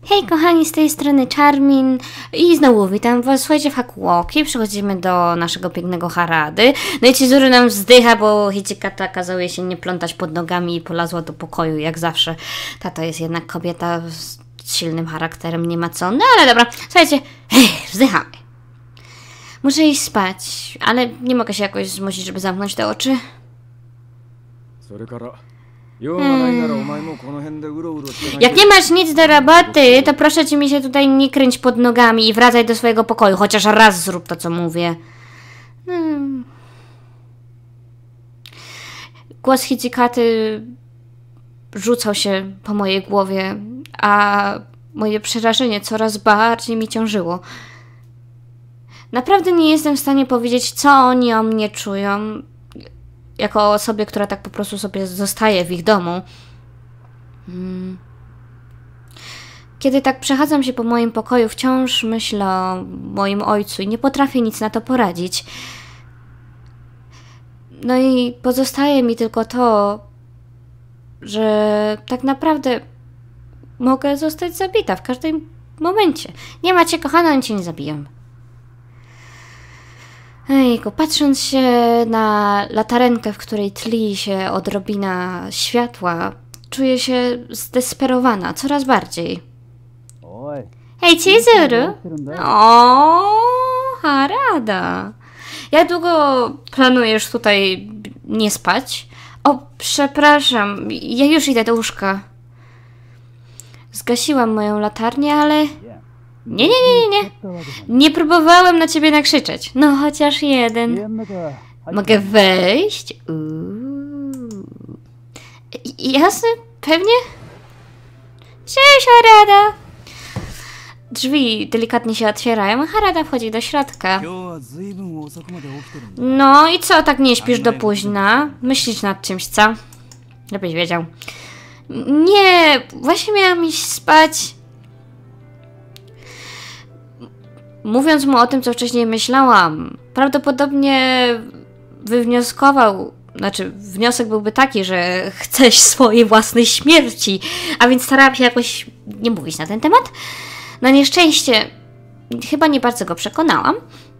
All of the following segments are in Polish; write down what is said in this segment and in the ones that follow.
Hej kochani, z tej strony Charmin i znowu witam was, słuchajcie, w Hakuoki. Przechodzimy do naszego pięknego Harady. No i Chizuru nam zdycha, bo Hijikata kazał jej się nie plątać pod nogami i polazła do pokoju, jak zawsze. Tata jest jednak kobieta z silnym charakterem, nie ma co. No ale dobra, słuchajcie, wzdychamy. Muszę iść spać, ale nie mogę się jakoś zmusić, żeby zamknąć te oczy. Jak nie masz nic do roboty, to proszę cię mi się tutaj nie kręć pod nogami i wracaj do swojego pokoju. Chociaż raz zrób to, co mówię. Głos Hijikaty rzucał się po mojej głowie, a moje przerażenie coraz bardziej mi ciążyło. Naprawdę nie jestem w stanie powiedzieć, co oni o mnie czują, jako o osobie, która tak po prostu sobie zostaje w ich domu. Kiedy tak przechadzam się po moim pokoju, wciąż myślę o moim ojcu i nie potrafię nic na to poradzić. No i pozostaje mi tylko to, że tak naprawdę mogę zostać zabita w każdym momencie. Nie macie, kochana, oni cię nie zabiją. Ejku, patrząc się na latarenkę, w której tli się odrobina światła, czuję się zdesperowana coraz bardziej. Hej, Chizuru! O, Harada! Jak długo planujesz tutaj nie spać? O, przepraszam, ja już idę do łóżka. Zgasiłam moją latarnię, ale... Nie. Nie próbowałem na ciebie nakrzyczeć. No, chociaż jeden. Mogę wejść? Jasne, pewnie? Cześć, Harada! Drzwi delikatnie się otwierają, a Harada wchodzi do środka. No i co, tak nie śpisz do późna? Myślisz nad czymś, co? Żebyś wiedział. Nie, właśnie miałam iść spać. Mówiąc mu o tym, co wcześniej myślałam, prawdopodobnie wniosek byłby taki, że chcesz swojej własnej śmierci, a więc starałam się jakoś nie mówić na ten temat. Na nieszczęście chyba nie bardzo go przekonałam.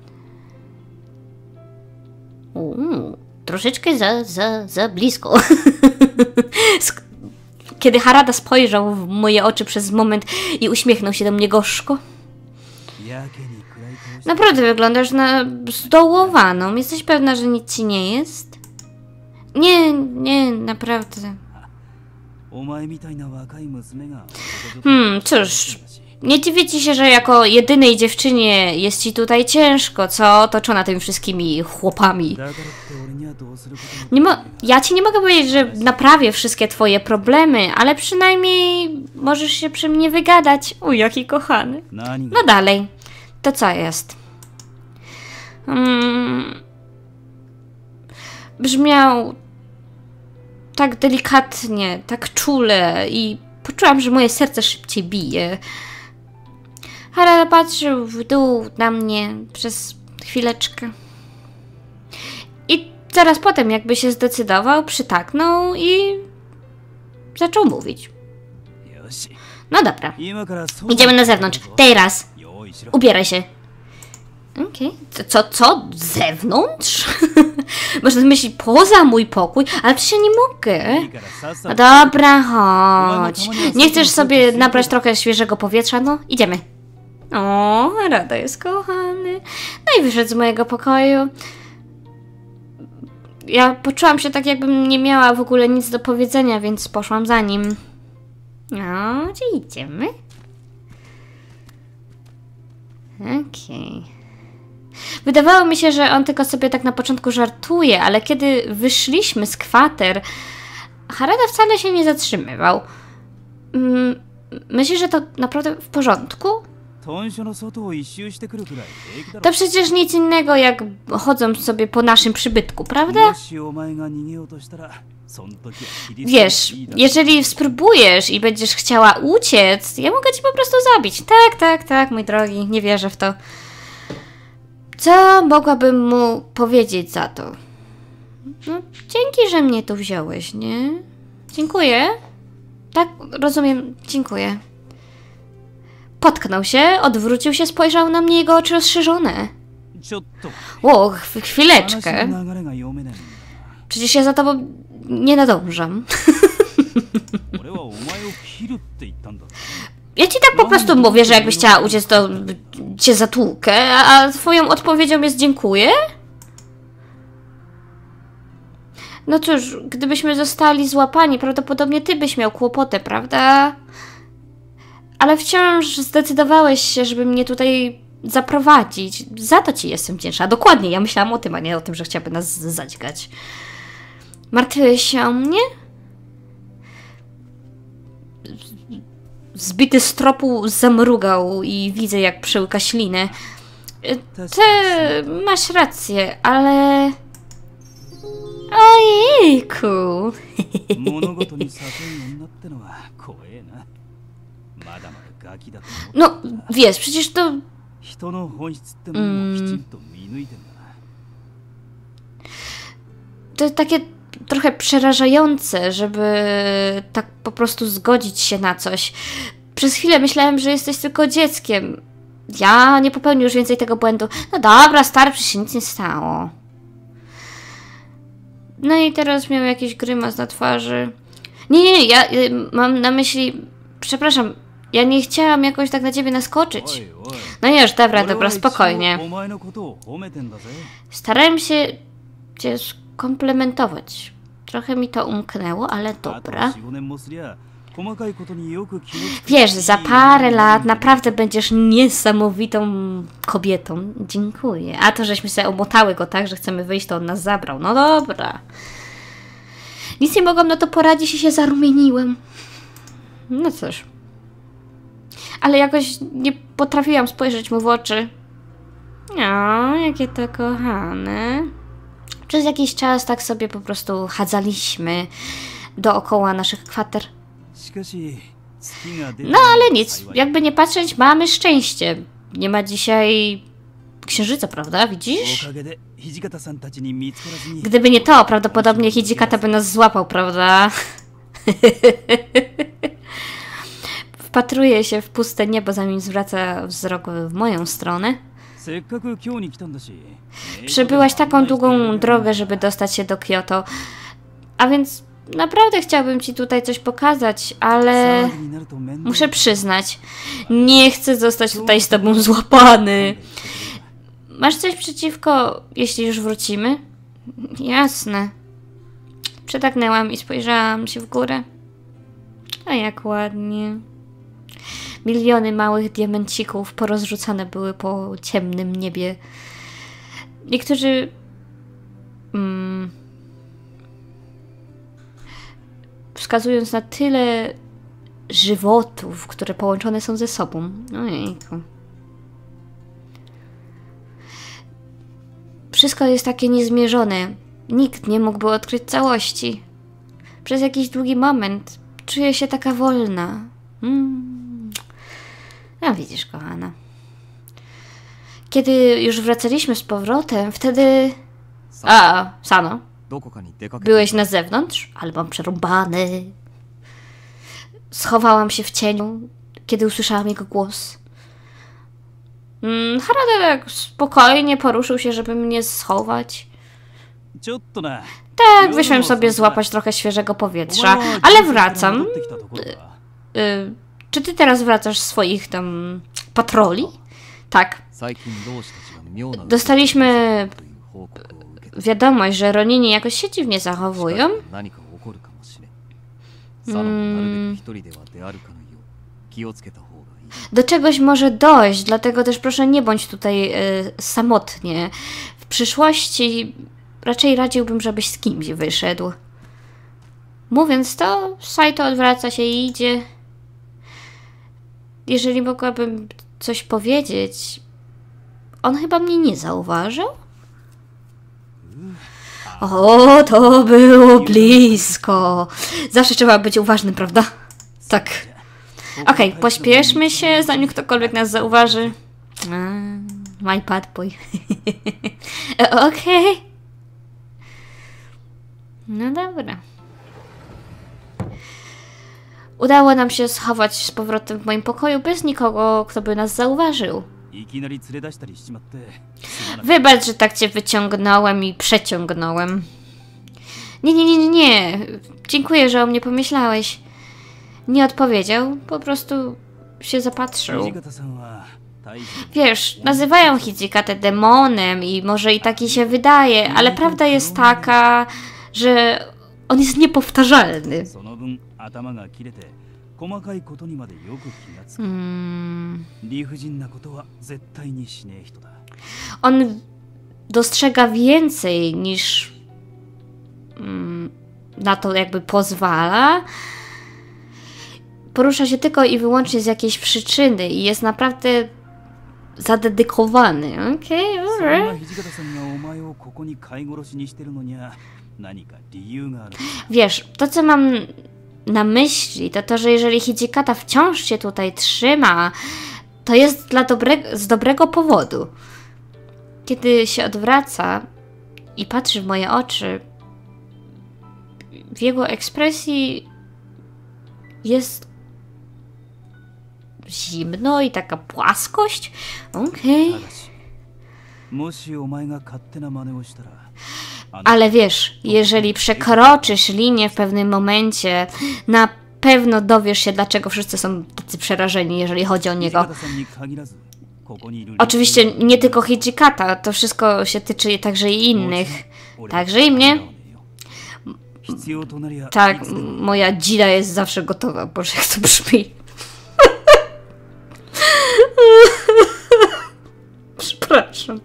Troszeczkę za blisko. Kiedy Harada spojrzał w moje oczy przez moment i uśmiechnął się do mnie gorzko. Naprawdę wyglądasz na zdołowaną. Jesteś pewna, że nic ci nie jest? Nie, naprawdę. Cóż, nie dziwię ci się, że jako jedynej dziewczynie jest ci tutaj ciężko, co? Otoczona tymi wszystkimi chłopami. Ja ci nie mogę powiedzieć, że naprawię wszystkie twoje problemy, ale przynajmniej możesz się przy mnie wygadać. Jaki kochany. No dalej. To co jest? Brzmiał tak delikatnie, tak czule i poczułam, że moje serce szybciej bije. Harada patrzył w dół na mnie przez chwileczkę. I zaraz potem, jakby się zdecydował, przytaknął i zaczął mówić. No dobra. Idziemy na zewnątrz. Teraz. Ubieraj się. Okej. Co? Zewnątrz? Można myśleć poza mój pokój, ale przecież ja nie mogę. No dobra, chodź. Nie chcesz sobie nabrać trochę świeżego powietrza? No, idziemy. O, Harada jest kochany. No i wyszedł z mojego pokoju. Ja poczułam się tak, jakbym nie miała w ogóle nic do powiedzenia, więc poszłam za nim. No, gdzie idziemy? Okej. Wydawało mi się, że on tylko sobie tak na początku żartuje, ale kiedy wyszliśmy z kwater, Harada wcale się nie zatrzymywał. Myślisz, że to naprawdę w porządku? To przecież nic innego, jak chodzą sobie po naszym przybytku, prawda? Wiesz, jeżeli spróbujesz i będziesz chciała uciec, ja mogę ci po prostu zabić. Tak, mój drogi, nie wierzę w to. Co mogłabym mu powiedzieć za to? No, dzięki, że mnie tu wziąłeś, nie? Dziękuję. Tak, rozumiem, dziękuję. Potknął się, odwrócił się, spojrzał na mnie, jego oczy rozszerzone. ちょっと Ło, 話 chwileczkę. の流れが読めないんだ Przecież ja za tobą nie nadążam. 俺はお前を切るって言ったんだ Ja ci tak po prostu mówię, że jakbyś chciała uciec, to cię zatłukę, a twoją odpowiedzią jest dziękuję? No cóż, gdybyśmy zostali złapani, prawdopodobnie ty byś miał kłopotę, prawda? Ale wciąż zdecydowałeś się, żeby mnie tutaj zaprowadzić. Za to ci jestem wdzięczna. Dokładnie, ja myślałam o tym, a nie o tym, że chciałby nas zadźgać. Martwiłeś się o mnie? Zbity z tropu zamrugał i widzę, jak przełyka ślinę. Ty masz rację, ale... Ojejku! 物事に左遷女ってのは怖えなまだまだガキだと思う No, wiesz, przecież to... 人の本質ってものをきちんと見抜いてんだな To takie trochę przerażające, żeby tak po prostu zgodzić się na coś. Przez chwilę myślałem, że jesteś tylko dzieckiem. Ja nie popełnię już więcej tego błędu. No dobra, stary, przecież się nic nie stało. No i teraz miał jakiś grymas na twarzy. Nie, ja mam na myśli... Przepraszam, ja nie chciałam jakoś tak na ciebie naskoczyć. おいおい No już, dobra, 俺は dobra, 一応 spokojnie. お前のことを褒めてんだぜ Starałem się cię skomplementować. Trochę mi to umknęło, ale あと dobra. 4、5年もすりゃ細かいことによく気をつけて Wiesz, za parę lat naprawdę będziesz niesamowitą kobietą. Dziękuję. A to, żeśmy sobie omotały go tak, że chcemy wyjść, to on nas zabrał. No dobra. Nic nie mogłam na to poradzić i się zarumieniłem. No cóż. Ale jakoś nie potrafiłam spojrzeć mu w oczy. O, jakie to kochane. Przez jakiś czas tak sobie po prostu chadzaliśmy dookoła naszych kwater. しかし月が出た No ale nic, jakby nie patrzeć, mamy szczęście. Nie ma dzisiaj księżyca, prawda? お Widzisz? かげで土方さんたちに見つからずに Gdyby nie to, prawdopodobnie Hijikata by nas złapał, prawda? Wpatruje się w puste niebo, zanim zwraca wzrok w moją stronę. せっかく今日に来たんだし Przebyłaś taką długą drogę, żeby dostać się do Kyoto. A więc naprawdę chciałbym ci tutaj coś pokazać, ale 騒ぎになると面倒 muszę przyznać, nie chcę zostać tutaj z tobą złapany. Masz coś przeciwko, jeśli już wrócimy? Jasne. Przytaknęłam i spojrzałam się w górę. A jak ładnie. Miliony małych diamencików porozrzucane były po ciemnym niebie. Niektórzy... wskazując na tyle żywotów, które połączone są ze sobą. Ojejku. Wszystko jest takie niezmierzone. Nikt nie mógłby odkryć całości. Przez jakiś długi moment czuję się taka wolna. No widzisz, kochana. Kiedy już wracaliśmy z powrotem, wtedy... A, Sano. どこかに出かけて Byłeś na zewnątrz? Ale mam przerąbany. Schowałam się w cieniu, kiedy usłyszałam jego głos. Harada tak spokojnie poruszył się, żeby mnie schować. ちょっとな Tak, wyszłem sobie złapać trochę świeżego powietrza, ale wracam. Czy ty teraz wracasz z swoich tam patroli? Tak. 最近同志たちが妙な Dostaliśmy という報告を受けた wiadomość, że Ronini jakoś się dziwnie zachowują. 何か起こるかもしれんサノもなるべく一人では出歩かないよう気をつけた方がいい Do czegoś może dojść, dlatego też proszę nie bądź tutaj samotnie. W przyszłości raczej radziłbym, żebyś z kimś wyszedł. Mówiąc to, Saito odwraca się i idzie. Jeżeli mogłabym coś powiedzieć, on chyba mnie nie zauważył? O, to było blisko. Zawsze trzeba być uważnym, prawda? Tak. Okej, pośpieszmy się, zanim ktokolwiek nas zauważy. My bad boy. Okej. No dobra. udało nam się schować z powrotem w moim pokoju bez nikogo, kto by nas zauważył. いきなり連れ出したりしちまってすまなかっ Wybacz, że tak cię wyciągnąłem i przeciągnąłem. Nie. Dziękuję, że o mnie pomyślałeś. Nie odpowiedział, po prostu się た zapatrzył. 土方さんは大事 Wiesz, nazywają Hijikatę demonem i może i taki się wydaje, ale prawda jest taka, że on jest niepowtarzalny. その分頭が切れて細かいことにまでよく気がつく 理不尽なことは絶対にしねえ人だ On dostrzega więcej niż na to jakby pozwala. Porusza się tylko i wyłącznie z jakiejś przyczyny i jest naprawdę zadedykowany. Okej, そん alright. な土方さんがお前をここに飼い殺しにしてるのには何か理由がある Wiesz, to co mam na myśli, to to, że jeżeli Hijikata wciąż się tutaj trzyma, to jest z dobrego powodu. Kiedy się odwraca i patrzy w moje oczy, w jego ekspresji jest zimno i taka płaskość. Okej. ただしもしお前が勝手な真似をしたら Ale wiesz, jeżeli przekroczysz linię w pewnym momencie, na pewno dowiesz się, dlaczego wszyscy są tacy przerażeni, jeżeli chodzi o 土 niego. 方さんに限らずここにいる Oczywiście nie tylko Hijikata, to wszystko się tyczy także i innych. Także i mnie. 必要となりゃ Tak, moja dzida jest zawsze gotowa. Boże, jak to brzmi. Przepraszam.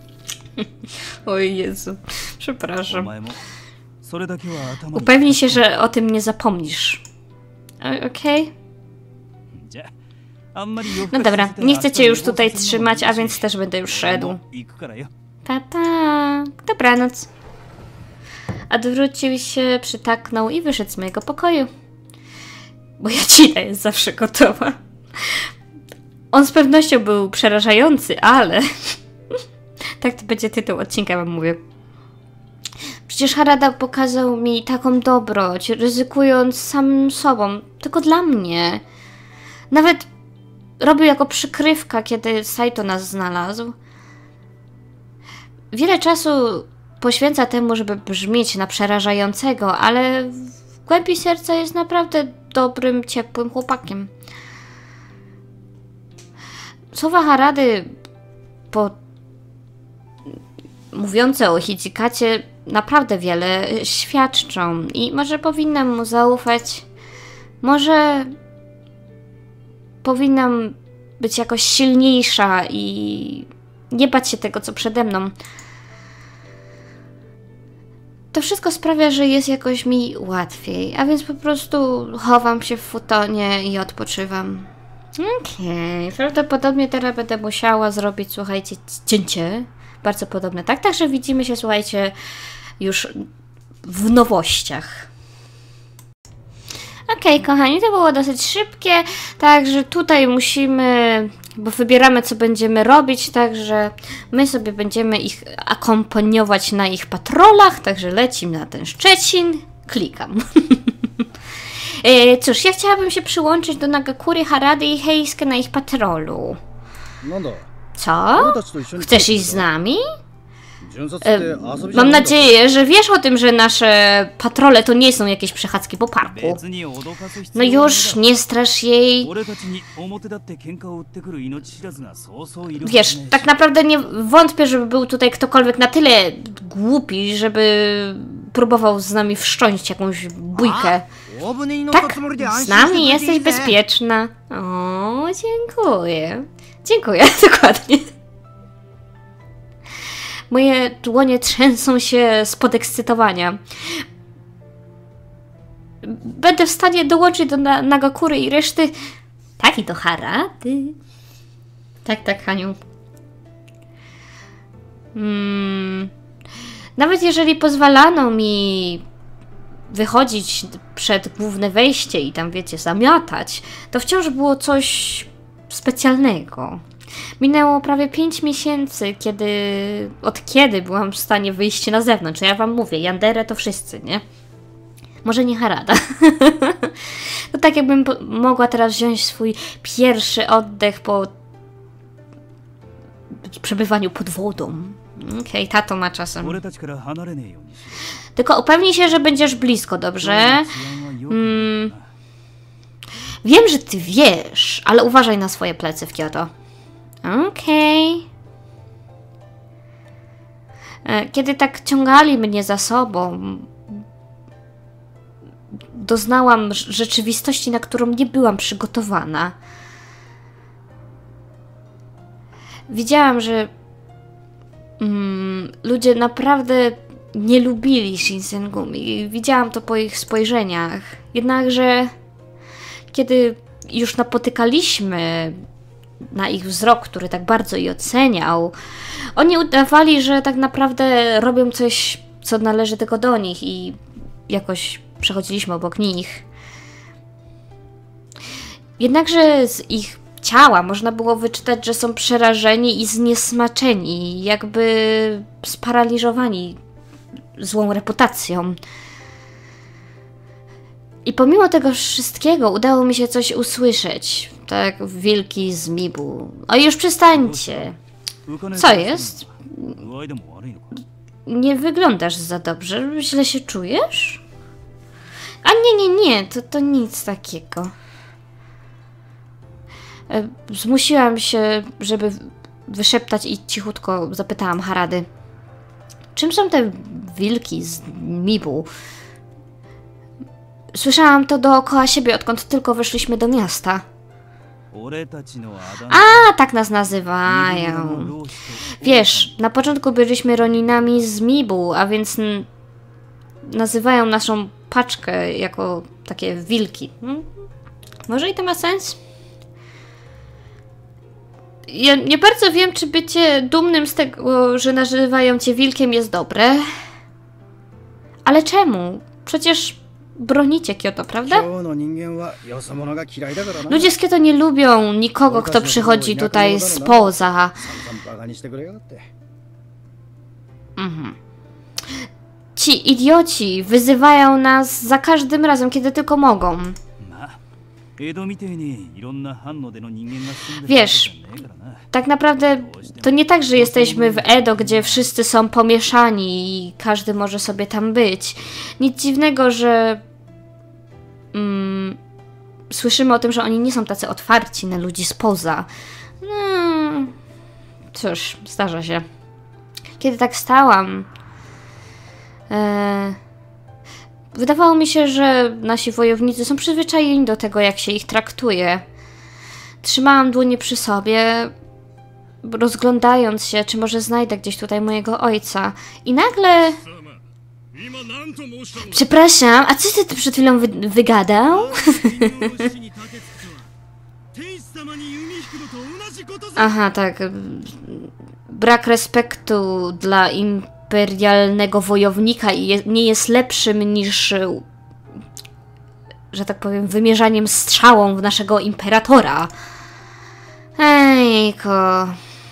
Oj Jezu, お przepraszam. 前もそれだけは頭に Upewnij się, że o tym nie zapomnisz. Okej? じゃあんまり夜更 No かし dobra, させたら nie chcę cię już 明日の tutaj 寝坊させるのも trzymać, a いいし więc też będę już szedł. 行くからよ Pa, pa. Dobranoc. Odwrócił się, przytaknął i wyszedł z mojego pokoju. Moja dzida jest zawsze gotowa. On z pewnością był przerażający, ale... tak to będzie tytuł odcinka, wam mówię. Przecież Harada pokazał mi taką dobroć, ryzykując samym sobą, tylko dla mnie. Nawet robił jako przykrywka, kiedy Saito nas znalazł. Wiele czasu poświęca temu, żeby brzmieć na przerażającego, ale w głębi serca jest naprawdę dobrym, ciepłym chłopakiem. Słowa Harady mówiące o Hijikacie naprawdę wiele świadczą i może powinnam mu zaufać. Może powinnam być jakoś silniejsza i nie bać się tego, co przede mną. To wszystko sprawia, że jest jakoś mi łatwiej, a więc po prostu chowam się w futonie i odpoczywam. Okej, prawdopodobnie teraz będę musiała zrobić, słuchajcie, cięcie. Bardzo podobne, tak? Także widzimy się, słuchajcie, już w nowościach. Okej, kochani, to było dosyć szybkie, także tutaj musimy, bo wybieramy, co będziemy robić, także my sobie będziemy ich akompaniować na ich patrolach, także lecimy na ten Szczecin, klikam. Cóż, ja chciałabym się przyłączyć do Nagakury, Harady i Heisuke na ich patrolu. Co? Chcesz iść z nami? Mam nadzieję, że wiesz o tym, że nasze patrole to nie są jakieś przechadzki po parku. 別に脅かす必 No 要はない już, nie strasz jej. 俺たちに表立って喧嘩を売ってくる命知らずがそうそういるはず Wiesz, ねえし tak naprawdę nie wątpię, żeby był tutaj ktokolwiek na tyle głupi, żeby próbował z nami wszcząć jakąś bójkę. Tak, z nami jesteś bezpieczna. O, dziękuję. Dziękuję, dokładnie. Moje dłonie trzęsą się z podekscytowania. Będę w stanie dołączyć do Nagakury i reszty. Tak, i do Harady. Tak, Haniu. Nawet jeżeli pozwalano mi wychodzić przed główne wejście i tam, wiecie, zamiatać, to wciąż było coś specjalnego. Minęło prawie 5 miesięcy, od kiedy byłam w stanie wyjść na zewnątrz. Ja wam mówię, Yandere to wszyscy, nie? Może nie Harada. To tak jakbym mogła teraz wziąć swój pierwszy oddech po przebywaniu pod wodą. Okej, tato ma czasem. Tylko upewnij się, że będziesz blisko, dobrze? Wiem, że ty wiesz, ale uważaj na swoje plecy w Kyoto. Okej. Kiedy tak ciągali mnie za sobą, doznałam rzeczywistości, na którą nie byłam przygotowana. Widziałam, że ludzie naprawdę nie lubili Shinsengumi. Widziałam to po ich spojrzeniach. Jednakże, kiedy już napotykaliśmy na ich wzrok, który tak bardzo je oceniał, oni udawali, że tak naprawdę robią coś, co należy tylko do nich i jakoś przechodziliśmy obok nich. Jednakże z ich ciała można było wyczytać, że są przerażeni i zniesmaczeni, jakby sparaliżowani złą reputacją. I pomimo tego wszystkiego udało mi się coś usłyszeć. Tak, wilki z Mibu. O, już przestańcie. Co jest? Nie wyglądasz za dobrze. Źle się czujesz? A nie, to nic takiego. Zmusiłam się, żeby wyszeptać i cichutko zapytałam Harady. Czym są te wilki z Mibu? Słyszałam to dookoła siebie, odkąd tylko weszliśmy do miasta. A, tak nas nazywają. Wiesz, na początku byliśmy Roninami z Mibu, a więc nazywają naszą paczkę jako takie wilki. Może i to ma sens? Ja nie bardzo wiem, czy bycie dumnym z tego, że nazywają cię wilkiem, jest dobre. Ale czemu? Przecież bronicie Kyoto, prawda? Ludzie z Kyoto nie lubią nikogo, kto przychodzi tutaj spoza. Ci idioci wyzywają nas za każdym razem, kiedy tylko mogą. Wiesz, tak naprawdę to nie tak, że jesteśmy w Edo, gdzie wszyscy są pomieszani i każdy może sobie tam być. Nic dziwnego, że słyszymy o tym, że oni nie są tacy otwarci na ludzi spoza. Cóż, zdarza się. Kiedy tak stałam, wydawało mi się, że nasi wojownicy są przyzwyczajeni do tego, jak się ich traktuje. Trzymałam dłonie przy sobie, rozglądając się, czy może znajdę gdzieś tutaj mojego ojca. I nagle... Przepraszam, a co ty przed chwilą wygadał? Aha, tak. Brak respektu dla imperialnego wojownika i nie jest lepszym niż, że tak powiem, wymierzaniem strzałą w naszego imperatora. Ejko.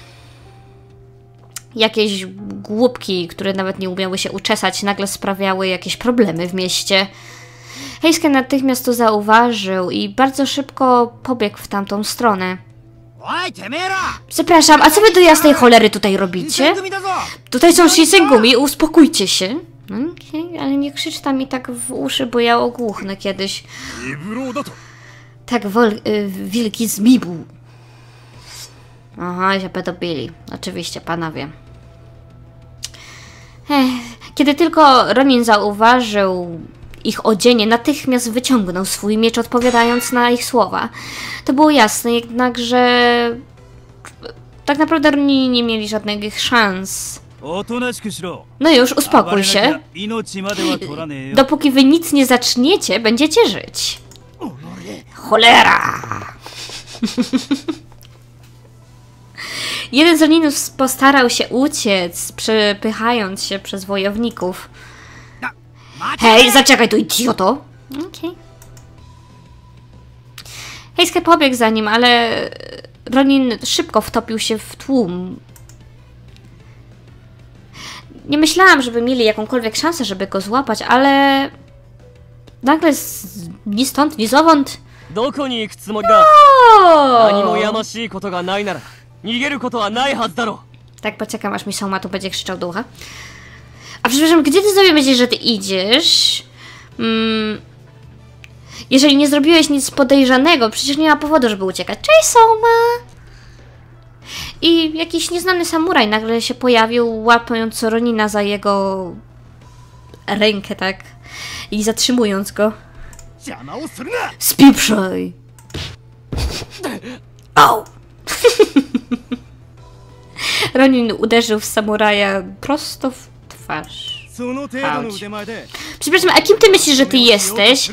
Jakieś głupki, które nawet nie umiały się uczesać, nagle sprawiały jakieś problemy w mieście. Heisuke natychmiast to zauważył i bardzo szybko pobiegł w tamtą stronę. Przepraszam, a co wy do jasnej cholery tutaj robicie? Tutaj są Shinsengumi, uspokójcie się. Okay, ale nie krzycz tam mi tak w uszy, bo ja ogłuchnę kiedyś. Tak, wilki z Mibu. Aha, się pedobili. Oczywiście, panowie. Kiedy tylko Ronin zauważył ich odzienie, natychmiast wyciągnął swój miecz, odpowiadając na ich słowa. To było jasne, jednakże tak naprawdę Ronin nie mieli żadnych szans. No już, uspokój się. Dopóki wy nic nie zaczniecie, będziecie żyć. Cholera! Jeden z Roninów postarał się uciec, przepychając się przez wojowników. Hej, zaczekaj tu, idioto! Okej. Heisuke pobiegł za nim, ale Ronin szybko wtopił się w tłum. Nie myślałam, żeby mieli jakąkolwiek szansę, żeby go złapać, ale nagle ni stąd, ni zowąd. どこに行くつもりだ。何もやましいことがないなら逃げることはないはずだろ。 Tak, poczekam, aż mi Soma tu będzie krzyczał do ucha. A przepraszam, gdzie ty sobie myślisz, że ty idziesz? Jeżeli nie zrobiłeś nic podejrzanego, przecież nie ma powodu, żeby uciekać. Cześć, Soma! I jakiś nieznany samuraj nagle się pojawił, łapiąc Ronina za jego rękę, tak? I zatrzymując go. Spieprzaj! Au! Ronin uderzył w samuraja prosto w twarz. Auć. Przepraszam, a kim ty myślisz, że ty jesteś?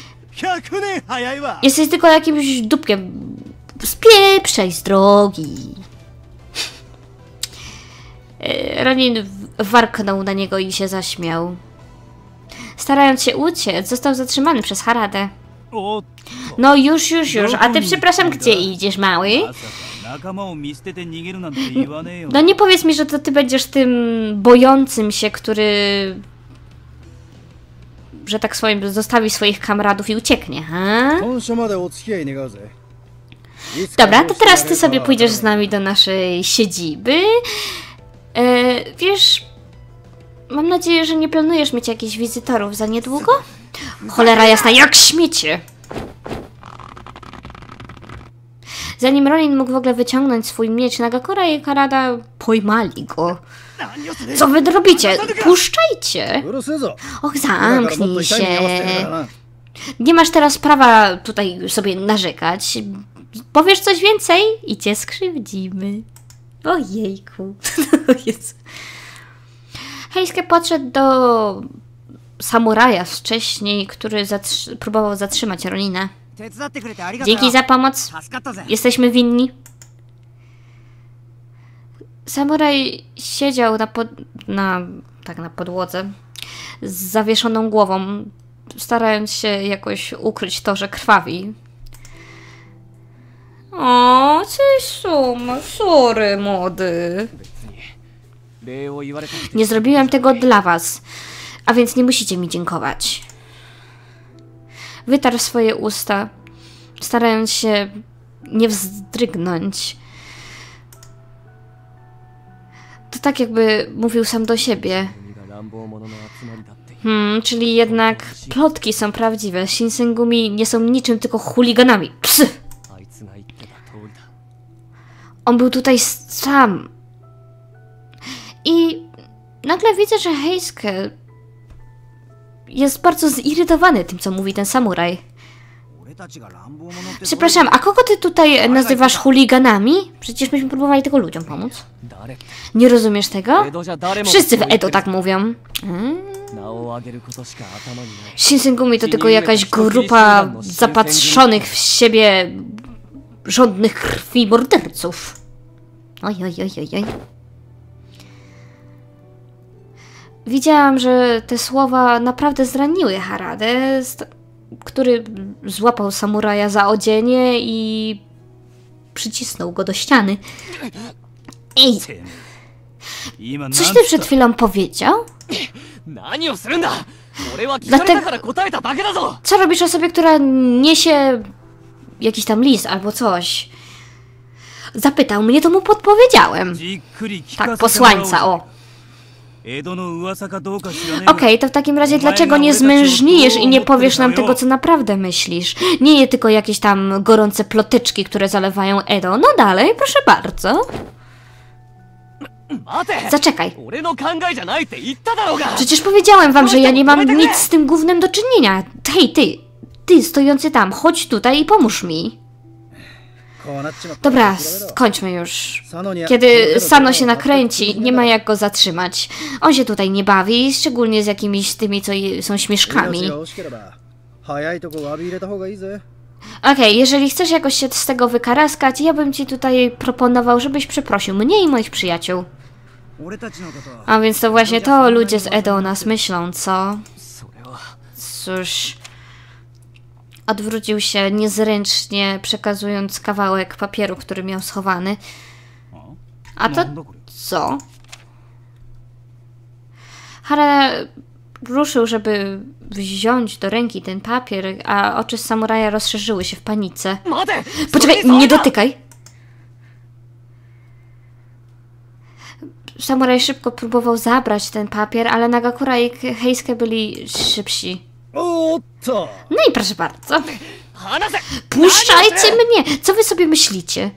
Jesteś tylko jakimś dupkiem. Spieprzaj z drogi. Ronin warknął na niego i się zaśmiał. Starając się uciec, został zatrzymany przez Haradę. No już. A ty, przepraszam, gdzie idziesz, mały? No nie powiedz mi, że to ty będziesz tym bojącym się, który... że tak swoim zostawi swoich kamradów i ucieknie, ha? Dobra, to teraz ty sobie pójdziesz z nami do naszej siedziby. Wiesz... Mam nadzieję, że nie planujesz mieć jakichś wizytorów za niedługo? Cholera jasna, jak śmiecie! Zanim Ronin mógł w ogóle wyciągnąć swój miecz, Nagakora i Harada pojmali go. Co wy robicie? Puszczajcie! Och, zamknij się! Nie masz teraz prawa tutaj sobie narzekać. Powiesz coś więcej i cię skrzywdzimy. Ojejku. Heisuke podszedł do samuraja wcześniej, który próbował zatrzymać Ronina. Dzięki za pomoc. Jesteśmy winni. Samuraj siedział na podłodze z zawieszoną głową, starając się jakoś ukryć to, że krwawi. O, cześć, Soma. Sorry, młody. Nie zrobiłem tego dla was, a więc nie musicie mi dziękować. Wytarł swoje usta, starając się nie wzdrygnąć. To tak jakby mówił sam do siebie. Czyli jednak plotki są prawdziwe. Shinsengumi nie są niczym, tylko chuliganami. Psy! On był tutaj sam. I nagle widzę, że Heisuke jest bardzo zirytowany tym, co mówi ten samuraj. Przepraszam, a kogo ty tutaj nazywasz chuliganami? Przecież myśmy próbowali tylko ludziom pomóc. Nie rozumiesz tego? Wszyscy w Edo tak mówią. Shinsengumi to tylko jakaś grupa zapatrzonych w siebie żądnych krwi morderców. Oj. Widziałam, że te słowa naprawdę zraniły Haradę, który złapał samuraja za odzienie i przycisnął go do ściany. Ej! Coś ty przed chwilą powiedział? Co robisz osobie, która niesie jakiś tam list albo coś? Zapytał mnie, to mu podpowiedziałem. Tak, posłańca, o. Okej, to w takim razie dlaczego nie zmężniejesz i nie powiesz nam tego, co naprawdę myślisz? Nie tylko jakieś tam gorące ploteczki, które zalewają Edo. No dalej, proszę bardzo. Zaczekaj. Przecież powiedziałem wam, że ja nie mam nic z tym gównem do czynienia. Hej, ty stojący tam, chodź tutaj i pomóż mi. Dobra, skończmy już. Kiedy Sano się nakręci, nie ma jak go zatrzymać. On się tutaj nie bawi, szczególnie z jakimiś tymi, co są śmieszkami. Okej, jeżeli chcesz jakoś się z tego wykaraskać, ja bym ci tutaj proponował, żebyś przeprosił mnie i moich przyjaciół. A więc to właśnie to ludzie z Edo o nas myślą, co? Cóż... Odwrócił się niezręcznie, przekazując kawałek papieru, który miał schowany. A to co? Harada ruszył, żeby wziąć do ręki ten papier, a oczy samuraja rozszerzyły się w panice. Poczekaj, nie dotykaj! Samuraj szybko próbował zabrać ten papier, ale Nagakura i Heisuke byli szybsi. No i proszę bardzo. Puszczajcie mnie! Co wy sobie myślicie?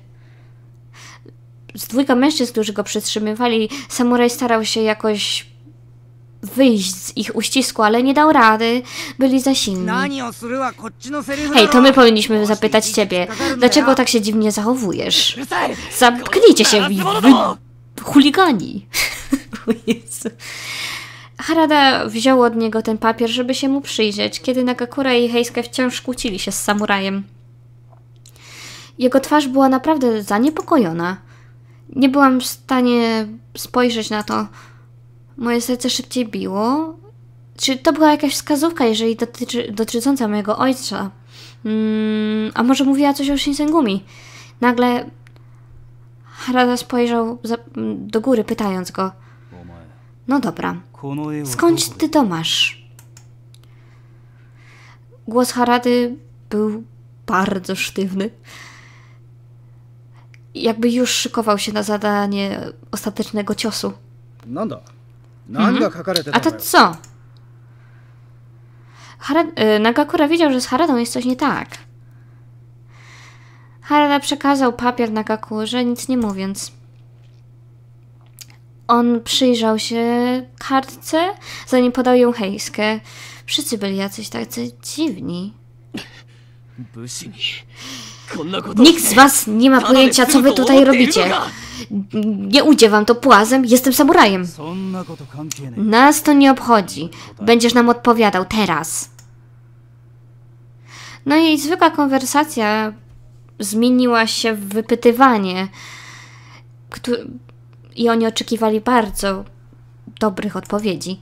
Z dwójka mężczyzn, którzy go przytrzymywali, samuraj starał się jakoś wyjść z ich uścisku, ale nie dał rady. Byli za silni. Hej, to my powinniśmy zapytać ciebie. Dlaczego tak się dziwnie zachowujesz? Zamknijcie się, wy chuligani. O Jezu. Harada wziął od niego ten papier, żeby się mu przyjrzeć, kiedy Nagakura i Heisuke wciąż kłócili się z samurajem. Jego twarz była naprawdę zaniepokojona. Nie byłam w stanie spojrzeć na to. Moje serce szybciej biło. Czy to była jakaś wskazówka, jeżeli dotycząca mojego ojca? A może mówiła coś o Shinsengumi? Nagle Harada spojrzał do góry, pytając go. No dobra, skąd ty to masz? Głos Harady był bardzo sztywny. Jakby już szykował się na zadanie ostatecznego ciosu. A to co? Nagakura wiedział, że z Haradą jest coś nie tak. Harada przekazał papier Nagakurze, nic nie mówiąc. On przyjrzał się kartce, zanim podał ją Heisuke. Wszyscy byli jacyś tacy dziwni. Nikt z was nie ma pojęcia, co wy tutaj robicie. Nie ujdzie wam to płazem, jestem samurajem. Nas to nie obchodzi. Będziesz nam odpowiadał teraz. No i zwykła konwersacja zmieniła się w wypytywanie. I oni oczekiwali bardzo dobrych odpowiedzi.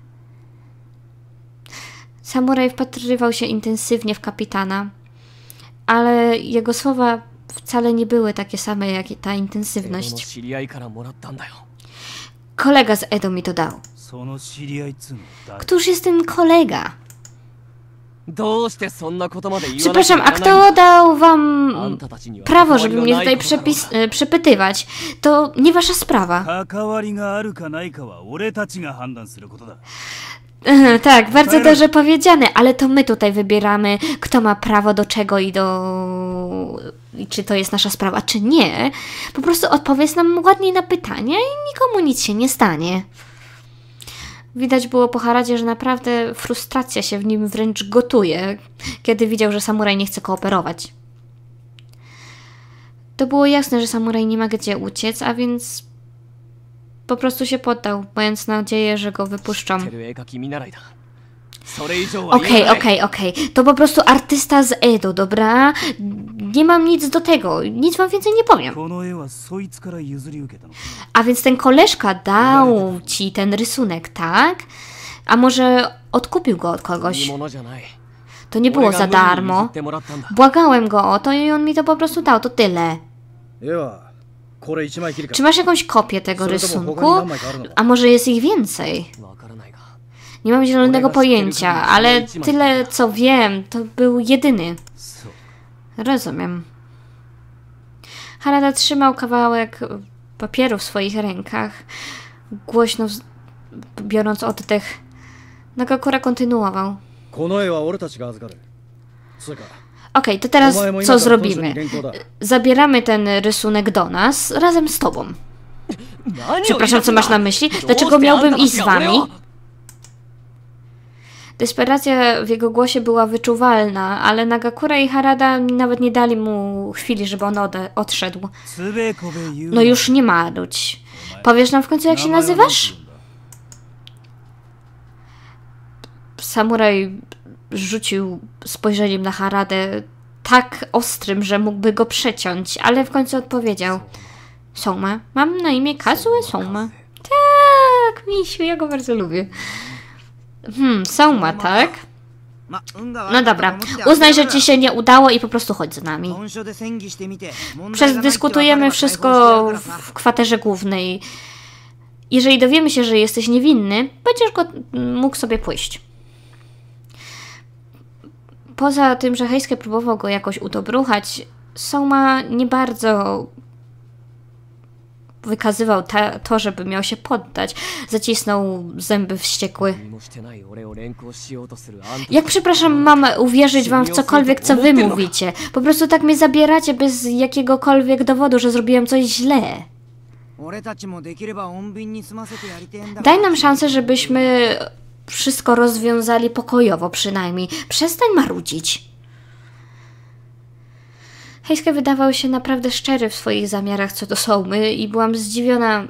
Samuraj wpatrywał się intensywnie w kapitana, ale jego słowa wcale nie były takie same jak ta intensywność. Kolega z Edo mi to dał. Któż jest ten kolega? Przepraszam, a kto dał wam prawo, żeby mnie tutaj przepytywać? To nie wasza sprawa. Tak, bardzo dobrze powiedziane, ale to my tutaj wybieramy, kto ma prawo do czego i czy to jest nasza sprawa, czy nie. Po prostu odpowiedz nam ładniej na pytania i nikomu nic się nie stanie. Widać było po Haradzie, że naprawdę frustracja się w nim wręcz gotuje, kiedy widział, że samuraj nie chce kooperować. To było jasne, że samuraj nie ma gdzie uciec, a więc po prostu się poddał, mając nadzieję, że go wypuszczą. Okej. To po prostu artysta z Edo, dobra? Nie mam nic do tego, nic wam więcej nie powiem. A więc ten koleżka dał ci ten rysunek, tak? A może odkupił go od kogoś? To nie było za darmo. Błagałem go o to i on mi to po prostu dał, to tyle. Czy masz jakąś kopię tego rysunku? A może jest ich więcej? Nie mam zielonego pojęcia, ale tyle co wiem, to był jedyny. Rozumiem. Harada trzymał kawałek papieru w swoich rękach, głośno biorąc oddech. Nagakura kontynuował. Okej, to teraz co zrobimy? Zabieramy ten rysunek do nas razem z tobą. Przepraszam, co masz na myśli? Dlaczego miałbym iść z wami? Desperacja w jego głosie była wyczuwalna, ale Nagakura i Harada nawet nie dali mu chwili, żeby on odszedł. No już nie marudź. Powiesz nam w końcu, jak się nazywasz? Samuraj rzucił spojrzeniem na Haradę tak ostrym, że mógłby go przeciąć, ale w końcu odpowiedział. Souma. Mam na imię Kazue Souma. Tak, misiu, ja go bardzo lubię. Souma, tak? No dobra, uznaj, że ci się nie udało i po prostu chodź z nami. Przedyskutujemy wszystko w kwaterze głównej. jeżeli dowiemy się, że jesteś niewinny, będziesz mógł sobie pójść. Poza tym, że Heisuke próbował go jakoś udobruchać, Soma nie bardzo wykazywał to, żeby miał się poddać. Zacisnął zęby wściekły. Jak, przepraszam, mam uwierzyć wam w cokolwiek, co wy mówicie? Po prostu tak mnie zabieracie bez jakiegokolwiek dowodu, że zrobiłem coś źle. Daj nam szansę, żebyśmy wszystko rozwiązali pokojowo przynajmniej. Przestań marudzić. Heisuke wydawał się naprawdę szczery w swoich zamiarach co do Somy i byłam zdziwiona.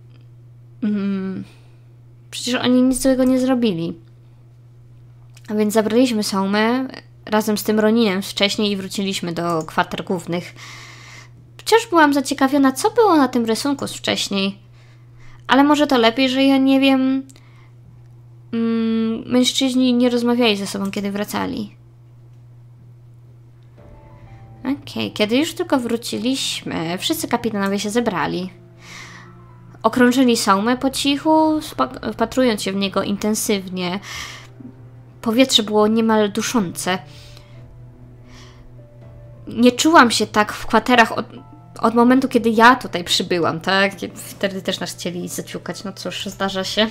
Przecież oni nic złego nie zrobili. A więc zabraliśmy Somę razem z tym Roninem wcześniej i wróciliśmy do kwater głównych. Wciąż byłam zaciekawiona, co było na tym rysunku z wcześniej. Ale może to lepiej, że ja nie wiem... mężczyźni nie rozmawiali ze sobą, kiedy wracali. Okej, kiedy już tylko wróciliśmy, wszyscy kapitanowie się zebrali. Okrążyli Somę po cichu, wpatrując się w niego intensywnie. Powietrze było niemal duszące. Nie czułam się tak w kwaterach od momentu, kiedy ja tutaj przybyłam, tak? Wtedy też nas chcieli zaciukać, no cóż, zdarza się.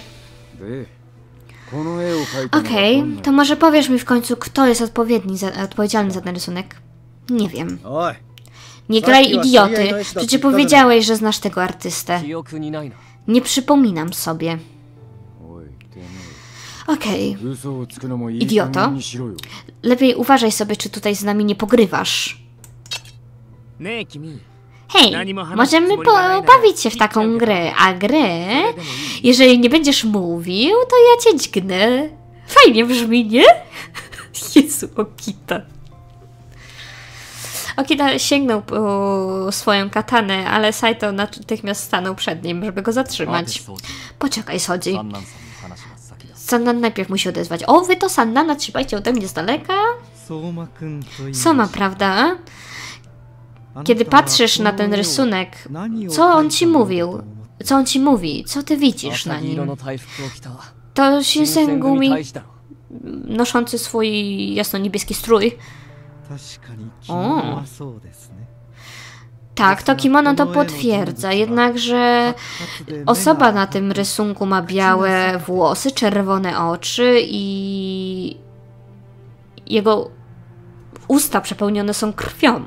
Okej, to może powiesz mi w końcu, kto jest odpowiedzialny za ten rysunek? Nie wiem. Nie graj idioty. Przecież powiedziałeś, że znasz tego artystę. Nie przypominam sobie. Okej. Idioto. Lepiej uważaj sobie, czy tutaj z nami nie pogrywasz. Hej, możemy bawić się w taką grę, a grę, jeżeli nie będziesz mówił, to ja cię dźgnę. Fajnie brzmi, nie? Jezu, Okita. Okita sięgnął po swoją katanę, ale Saito natychmiast stanął przed nim, żeby go zatrzymać. Poczekaj, Sodzi. Sannan najpierw musi odezwać. O, wy to Sannana, trzymajcie ode mnie z daleka. Soma, prawda? Kiedy patrzysz na ten rysunek, co on ci mówił? Co on ci mówi? Co ty widzisz na nim? To Shinsengumi noszący swój jasno-niebieski strój. O. Tak, to kimono to potwierdza, jednakże osoba na tym rysunku ma białe włosy, czerwone oczy i jego usta przepełnione są krwią.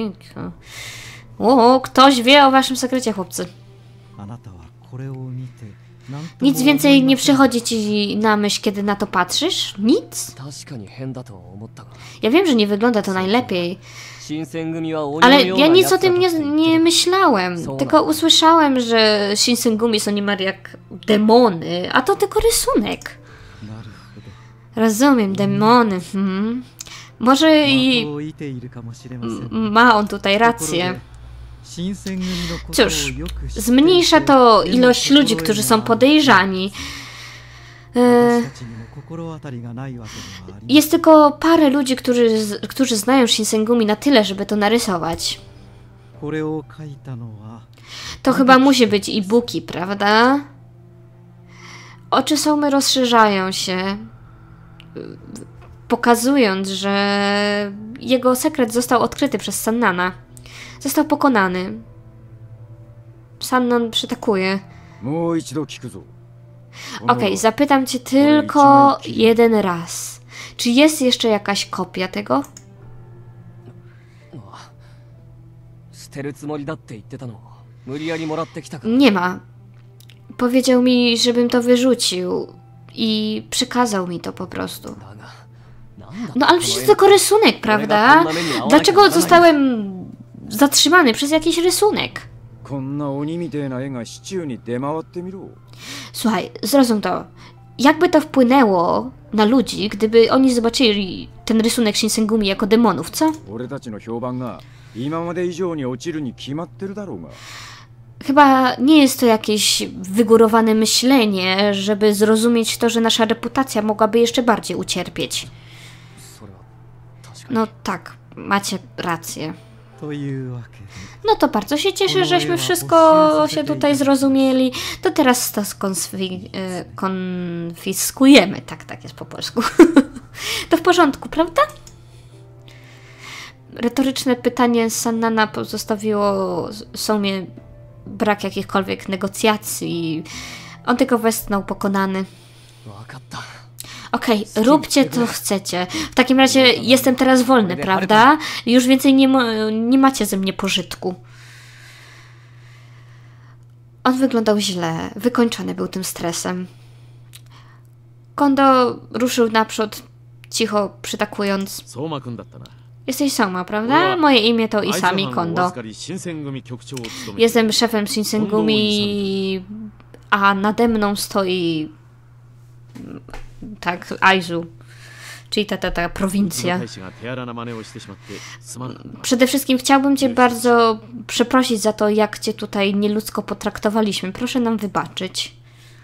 O, ktoś wie o waszym sekrecie, chłopcy. Nic więcej nie przychodzi ci na myśl, kiedy na to patrzysz? Nic? Ja wiem, że nie wygląda to najlepiej, ale ja nic o tym nie myślałem. Tylko usłyszałem, że Shinsengumi są niemal jak demony, a to tylko rysunek. Rozumiem, demony. Może i ma on tutaj rację. Cóż, zmniejsza to ilość ludzi, którzy są podejrzani. Jest tylko parę ludzi, którzy znają Shinsengumi na tyle, żeby to narysować. To chyba musi być Ibuki, prawda? Oczy Somy rozszerzają się, pokazując, że jego sekret został odkryty przez Sannana. Został pokonany. Sannan przytakuje. Okej, zapytam cię tylko jeden raz. Czy jest jeszcze jakaś kopia tego? Nie ma. Powiedział mi, żebym to wyrzucił i przekazał mi to po prostu. No ale przecież to tylko rysunek, prawda? Dlaczego zostałem zatrzymany przez jakiś rysunek? Słuchaj, zrozum to. Jakby to wpłynęło na ludzi, gdyby oni zobaczyli ten rysunek Shinsengumi jako demonów, co? Chyba nie jest to jakieś wygórowane myślenie, żeby zrozumieć to, że nasza reputacja mogłaby jeszcze bardziej ucierpieć. No tak, macie rację. No to bardzo się cieszę, żeśmy wszystko się tutaj zrozumieli. To teraz to konfiskujemy. Tak jest po polsku. To w porządku, prawda? Retoryczne pytanie Sannana pozostawiło Soumie brak jakichkolwiek negocjacji. On tylko westchnął pokonany. Okej, róbcie co chcecie. W takim razie jestem teraz wolny, prawda? Już więcej nie macie ze mnie pożytku. On wyglądał źle, wykończony był tym stresem. Kondo ruszył naprzód, cicho przytakując. Jesteś Souma, prawda? Moje imię to Isami Kondo. Jestem szefem Shinsengumi, a nade mną stoi... Tak, Aizu, czyli ta prowincja. Przede wszystkim chciałbym Cię bardzo przeprosić za to, jak Cię tutaj nieludzko potraktowaliśmy. Proszę nam wybaczyć.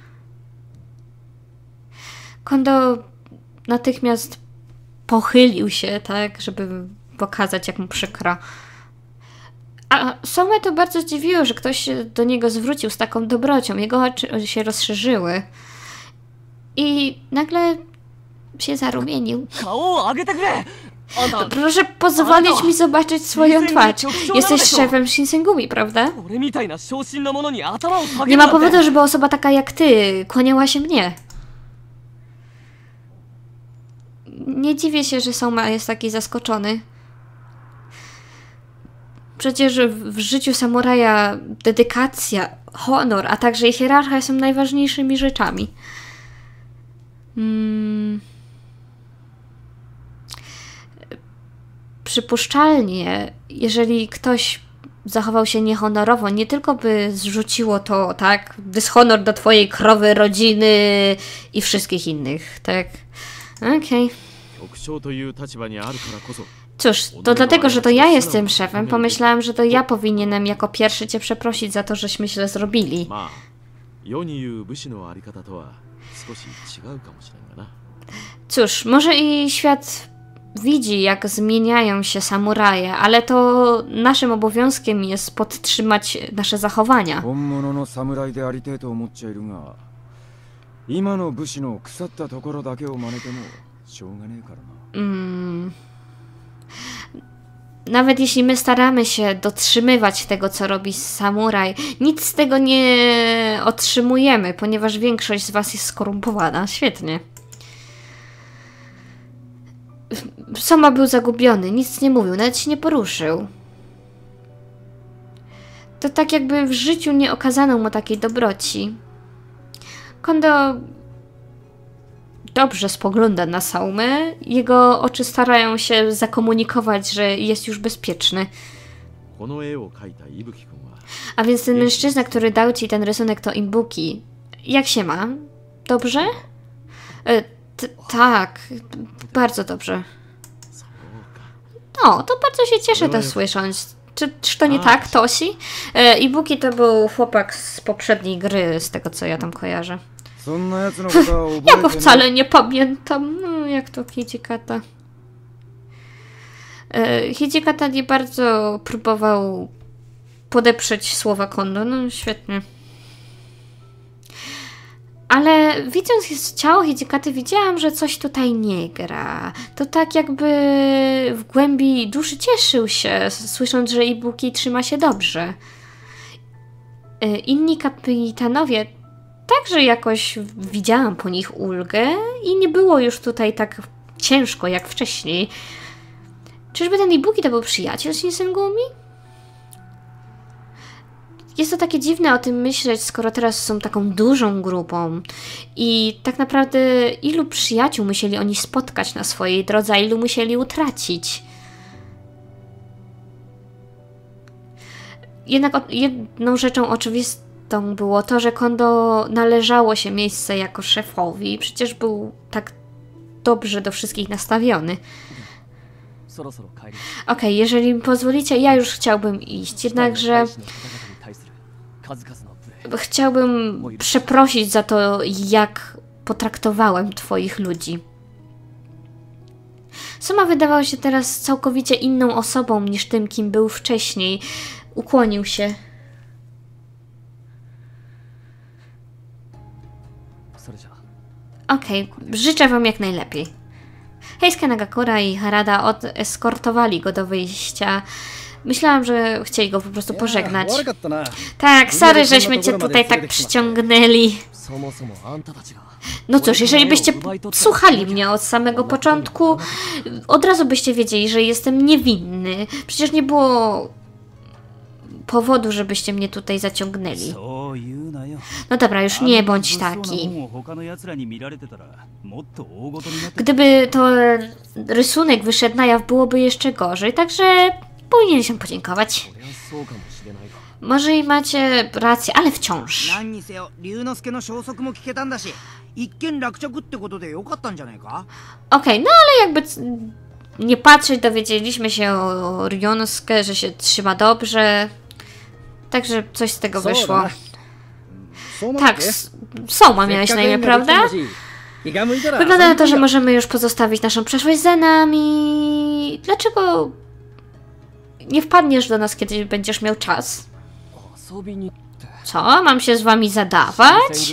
Kondo natychmiast pochylił się, tak, żeby pokazać, jak mu przykro. A Soumę to bardzo zdziwiło, że ktoś się do niego zwrócił z taką dobrocią. Jego oczy się rozszerzyły. I nagle się zarumienił. Proszę pozwolić mi zobaczyć swoją twarz. Jesteś szefem Shinsengumi, prawda? Nie ma powodu, żeby osoba taka jak ty kłaniała się mnie. Nie dziwię się, że Souma jest taki zaskoczony. Przecież w życiu samuraja dedykacja, honor, a także hierarchia są najważniejszymi rzeczami. Przypuszczalnie, jeżeli ktoś zachował się niehonorowo, nie tylko by zrzuciło to, tak, dyshonor do twojej krowy, rodziny i wszystkich innych, tak? Okej. Cóż, to dlatego, że to ja jestem szefem, pomyślałam, że to ja powinienem jako pierwszy cię przeprosić za to, żeśmy źle zrobili. Cóż, może i świat widzi, jak zmieniają się samuraje, ale to naszym obowiązkiem jest podtrzymać nasze zachowania. Nawet jeśli my staramy się dotrzymywać tego, co robi samuraj, nic z tego nie otrzymujemy, ponieważ większość z was jest skorumpowana. Świetnie. Souma był zagubiony, nic nie mówił, nawet się nie poruszył. To tak jakby w życiu nie okazano mu takiej dobroci. Kondo dobrze spogląda na Saumę. Jego oczy starają się zakomunikować, że jest już bezpieczny. A więc ten mężczyzna, który dał ci ten rysunek, to Ibuki. Jak się ma? Dobrze? Tak, bardzo dobrze. No, to bardzo się cieszę to słysząc. Czy to nie tak, Toshi? Ibuki to był chłopak z poprzedniej gry, z tego co ja tam kojarzę. Ja go wcale nie pamiętam. No, jak to Hijikata. Hijikata nie bardzo próbował podeprzeć słowa Kondo. No, świetnie. Ale widząc ciało Hijikaty, widziałam, że coś tutaj nie gra. To tak jakby w głębi duszy cieszył się, słysząc, że Ibuki trzyma się dobrze. Inni kapitanowie także jakoś widziałam po nich ulgę i nie było już tutaj tak ciężko jak wcześniej. Czyżby ten Ibuki to był przyjaciel Shinsengumi? Jest to takie dziwne o tym myśleć, skoro teraz są taką dużą grupą. I tak naprawdę ilu przyjaciół musieli oni spotkać na swojej drodze, a ilu musieli utracić. Jednak jedną rzeczą oczywistą było to, że Kondo należało się miejsce jako szefowi. Przecież był tak dobrze do wszystkich nastawiony. Okej, jeżeli mi pozwolicie, ja już chciałbym iść. Jednakże chciałbym przeprosić za to, jak potraktowałem twoich ludzi. Soma wydawał się teraz całkowicie inną osobą niż tym, kim był wcześniej. Ukłonił się. Okej, życzę wam jak najlepiej. Heisuke Nagakura i Harada odeskortowali go do wyjścia. Myślałam, że chcieli go po prostu pożegnać. Tak, sorry, żeśmy cię tutaj tak przyciągnęli. No cóż, jeżeli byście słuchali mnie od samego początku, od razu byście wiedzieli, że jestem niewinny. Przecież nie było powodu, żebyście mnie tutaj zaciągnęli. No dobra, już nie bądź taki. Gdyby to rysunek wyszedł na jaw, byłoby jeszcze gorzej, także powinien się podziękować. Może i macie rację, ale wciąż. Okej, no ale jakby nie patrzeć, dowiedzieliśmy się o Ryunosuke, że się trzyma dobrze. Także coś z tego wyszło. Tak, Soma miałeś na imię, prawda? Wygląda na to, że możemy już pozostawić naszą przeszłość za nami. Dlaczego nie wpadniesz do nas, kiedy będziesz miał czas? Co? Mam się z wami zadawać?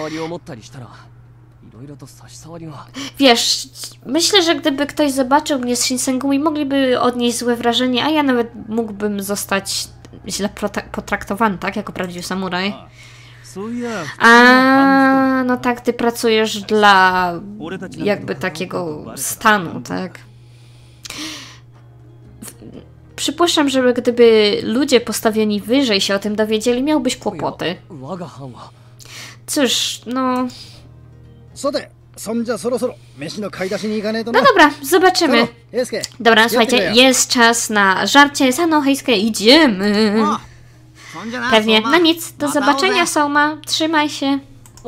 Wiesz, myślę, że gdyby ktoś zobaczył mnie z Shinsengumi, mogliby odnieść złe wrażenie, a ja nawet mógłbym zostać źle potraktowany, tak? Jako prawdziwy samuraj. A, no tak, ty pracujesz dla jakby takiego stanu, tak? Przypuszczam, że gdyby ludzie postawieni wyżej się o tym dowiedzieli, miałbyś kłopoty. Cóż, no... No dobra, zobaczymy. Dobra, słuchajcie, jest czas na żarcie. Sano, Heisuke, idziemy. Pewnie, no nic, do zobaczenia, Soma. Trzymaj się.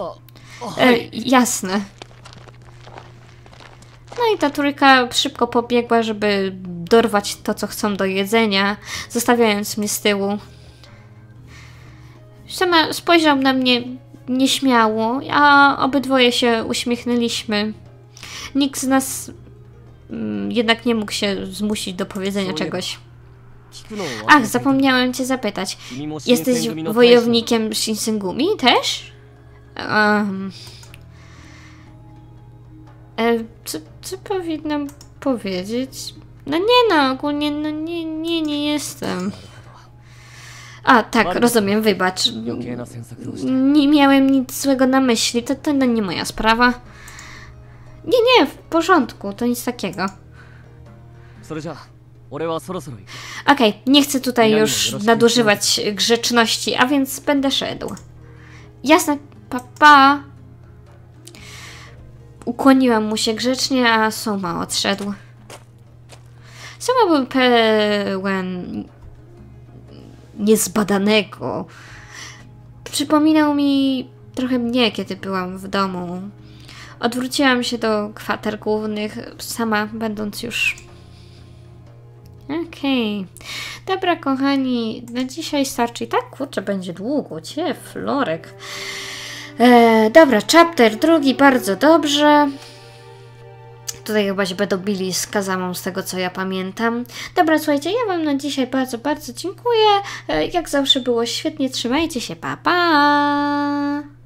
Jasne. No i ta trójka szybko pobiegła, żeby dorwać to, co chcą do jedzenia, zostawiając mnie z tyłu. Sama spojrzał na mnie nieśmiało, a obydwoje się uśmiechnęliśmy. Nikt z nas jednak nie mógł się zmusić do powiedzenia czegoś. Ach, zapomniałem cię zapytać. Jesteś wojownikiem Shinsengumi też? Co powinnam powiedzieć? No nie no, ogólnie no nie jestem. A, tak, rozumiem, wybacz. Nie miałem nic złego na myśli, to no nie moja sprawa. Nie, w porządku, to nic takiego. Okej, nie chcę tutaj już nadużywać grzeczności, a więc będę szedł. Jasne, papa. Ukłoniłam mu się grzecznie, a Soma odszedł. Soma był pełen niezbadanego. Przypominał mi trochę mnie, kiedy byłam w domu. Odwróciłam się do kwater głównych, sama będąc już... Okej. Dobra, kochani, na dzisiaj starczy. I tak, kurczę, będzie długo. Florek. Dobra, chapter drugi, bardzo dobrze. Tutaj chyba się będą bili z Kazamą, z tego co ja pamiętam. Dobra, słuchajcie, ja wam na dzisiaj bardzo, bardzo dziękuję. Jak zawsze było świetnie, trzymajcie się, pa pa!